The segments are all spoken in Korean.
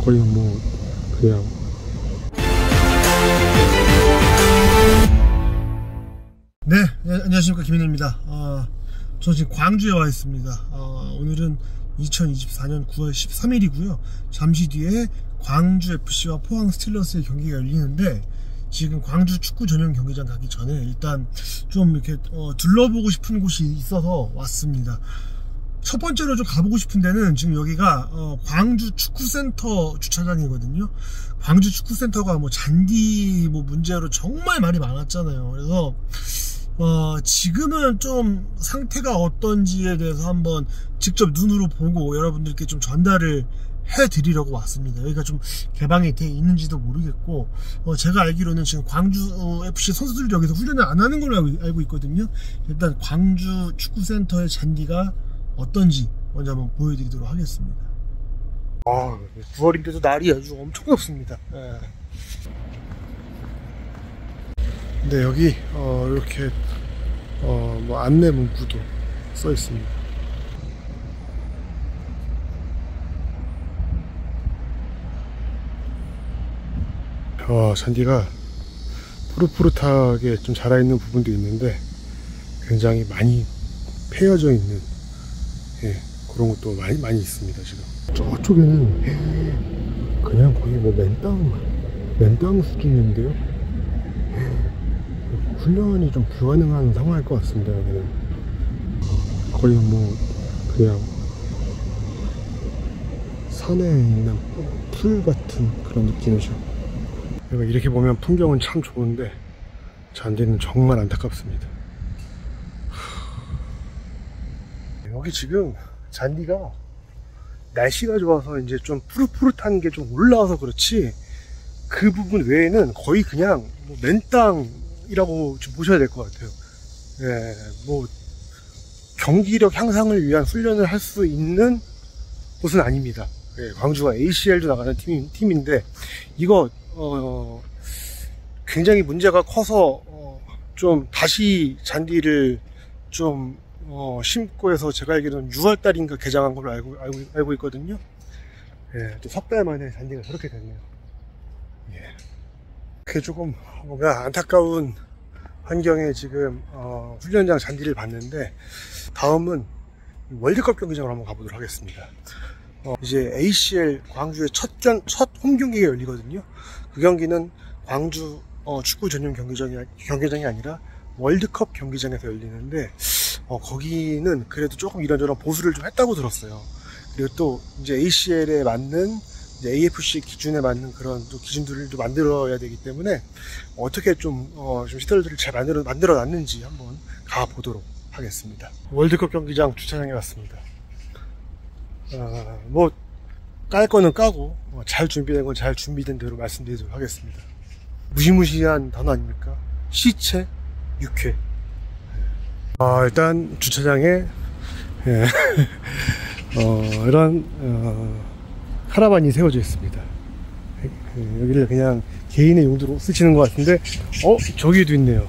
거의 뭐 그냥 네, 안녕하십니까, 김현우입니다. 저 지금 광주에 와 있습니다. 오늘은 2024년 9월 13일이고요 잠시 뒤에 광주 FC와 포항 스틸러스의 경기가 열리는데, 지금 광주 축구 전용 경기장 가기 전에 일단 좀 이렇게 둘러보고 싶은 곳이 있어서 왔습니다. 첫 번째로 좀 가보고 싶은 데는 지금 여기가 광주 축구센터 주차장이거든요. 광주 축구센터가 뭐 잔디 뭐 문제로 정말 말이 많았잖아요. 그래서 지금은 좀 상태가 어떤지에 대해서 한번 직접 눈으로 보고 여러분들께 좀 전달을 해드리려고 왔습니다. 여기가 좀 개방이 돼 있는지도 모르겠고, 제가 알기로는 지금 광주 FC 선수들이 여기서 훈련을 안 하는 걸로 알고 있거든요. 일단 광주 축구센터의 잔디가 어떤지 먼저 한번 보여드리도록 하겠습니다. 9월인데도 날이 아주 엄청 덥습니다. 네, 여기 이렇게 뭐 안내 문구도 써 있습니다. 잔디가 푸릇푸릇하게 좀 자라있는 부분도 있는데 굉장히 많이 패여져 있는 그런 것도 많이 있습니다. 지금 저쪽에는 그냥 거의 뭐 맨땅 수준인데요. 훈련이 좀 불가능한 상황일 것 같습니다. 여기는 거의 뭐 그냥 산에 있는 풀 같은 그런 느낌이죠. 이렇게 보면 풍경은 참 좋은데 잔디는 정말 안타깝습니다. 여기 지금 잔디가 날씨가 좋아서 이제 좀 푸릇푸릇한 게 좀 올라와서 그렇지, 그 부분 외에는 거의 그냥 뭐 맨땅이라고 좀 보셔야 될 것 같아요. 뭐 경기력 향상을 위한 훈련을 할 수 있는 곳은 아닙니다. 광주가 ACL도 나가는 팀인데 이거 굉장히 문제가 커서 좀 다시 잔디를 좀 심고 해서 제가 알기로는 6월달인가 개장한 걸로 알고 있거든요. 또 석 달 만에 잔디가 저렇게 됐네요. 그게 조금 뭔가 안타까운 환경에 지금 훈련장 잔디를 봤는데, 다음은 월드컵 경기장으로 한번 가보도록 하겠습니다. 이제 ACL 광주의 첫 홈 경기가 열리거든요. 그 경기는 광주 축구 전용 경기장이 아니라 월드컵 경기장에서 열리는데, 거기는 그래도 조금 이런저런 보수를 좀 했다고 들었어요. 그리고 또 이제 ACL에 맞는 이제 AFC 기준에 맞는 그런 또 기준들을 또 만들어야 되기 때문에 어떻게 좀 시설들을 잘 만들어 놨는지 한번 가보도록 하겠습니다. 월드컵 경기장 주차장에 왔습니다. 뭐 깔 거는 까고 잘 준비된 건 잘 준비된 대로 말씀드리도록 하겠습니다. 무시무시한 단어 아닙니까? 시체 육회. 일단 주차장에 이런 카라반이 세워져 있습니다. 여기를 그냥 개인의 용도로 쓰시는 것 같은데, 저기도 있네요.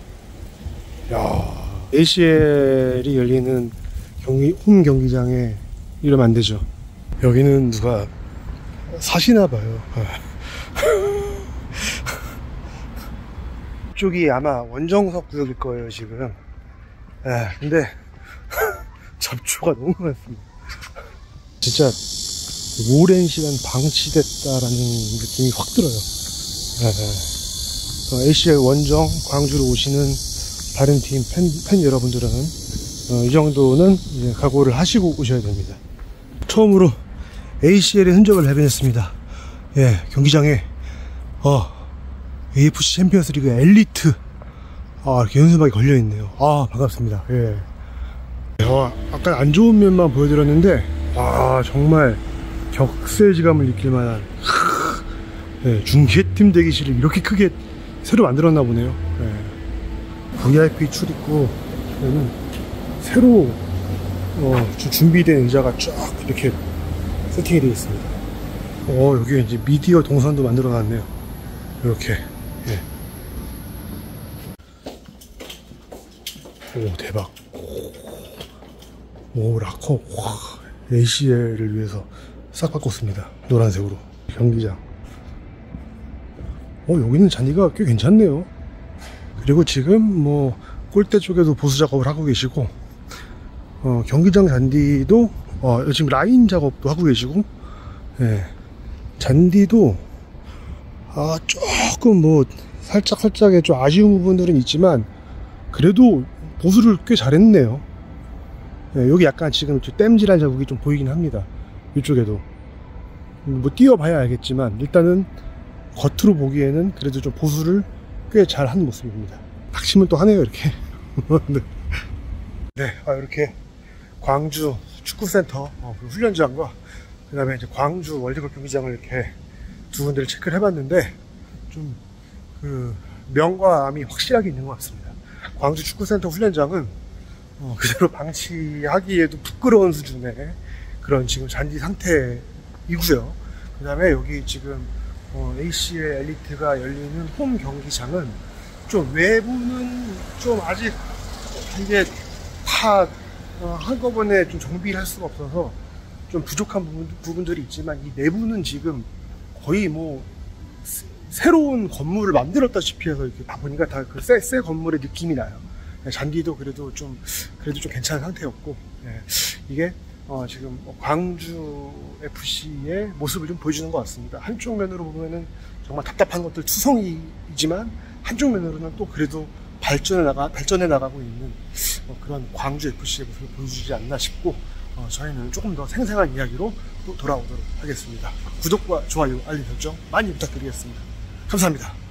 ACL이 열리는 홈 경기장에 이러면 안 되죠. 여기는 누가 사시나봐요. 이쪽이 아마 원정석 구역일 거예요, 지금. 근데 잡초가 너무 많습니다. 진짜 오랜 시간 방치됐다라는 느낌이 확 들어요. ACL 원정 광주로 오시는 다른 팀 팬 여러분들은 이 정도는 이제 각오를 하시고 오셔야 됩니다. 처음으로 ACL의 흔적을 발견했습니다. 경기장에 AFC 챔피언스리그 엘리트 이렇게 연습막이 걸려있네요. 반갑습니다. 아까 안 좋은 면만 보여드렸는데 정말 격세지감을 느낄 만한 중계팀 대기실을 이렇게 크게 새로 만들었나 보네요. VIP 출입구에는 새로 준비된 의자가 쫙 이렇게 세팅이 되어 있습니다. 여기 이제 미디어 동선도 만들어 놨네요. 이렇게. 오, 대박. 오, 락커. 와, ACL을 위해서 싹 바꿨습니다. 노란색으로. 경기장. 여기는 잔디가 꽤 괜찮네요. 그리고 지금 뭐 골대 쪽에도 보수 작업을 하고 계시고, 경기장 잔디도 지금 라인 작업도 하고 계시고, 예, 잔디도 조금 뭐 살짝의 좀 아쉬운 부분들은 있지만 그래도 보수를 꽤 잘했네요. 예, 여기 약간 지금 땜질한 자국이 좀 보이긴 합니다. 이쪽에도 뭐 띄워봐야 알겠지만 일단은 겉으로 보기에는 그래도 좀 보수를 꽤 잘한 모습입니다. 닥치면 또 하네요, 이렇게. 네, 이렇게 광주 축구센터 훈련장과 그 다음에 이제 광주 월드컵 경기장을 이렇게 두 군데를 체크를 해봤는데 좀 그 명과 암이 확실하게 있는 것 같습니다. 광주 축구센터 훈련장은 그대로 방치하기에도 부끄러운 수준의 그런 지금 잔디 상태이고요. 그 다음에 여기 지금 ACL 엘리트가 열리는 홈 경기장은 좀 외부는 좀 아직 이게 다 한꺼번에 좀 정비를 할 수가 없어서 좀 부족한 부분들이 있지만 이 내부는 지금 거의 뭐 새로운 건물을 만들었다시피 해서 이렇게 다 보니까 다 그 새 건물의 느낌이 나요. 잔디도 그래도 좀 괜찮은 상태였고, 예, 이게 지금 광주 FC의 모습을 좀 보여주는 것 같습니다. 한쪽 면으로 보면은 정말 답답한 것들 투성이지만 한쪽 면으로는 또 그래도 발전해 나가고 있는 그런 광주 FC의 모습을 보여주지 않나 싶고, 저희는 조금 더 생생한 이야기로 또 돌아오도록 하겠습니다. 구독과 좋아요, 알림 설정 많이 부탁드리겠습니다. 감사합니다.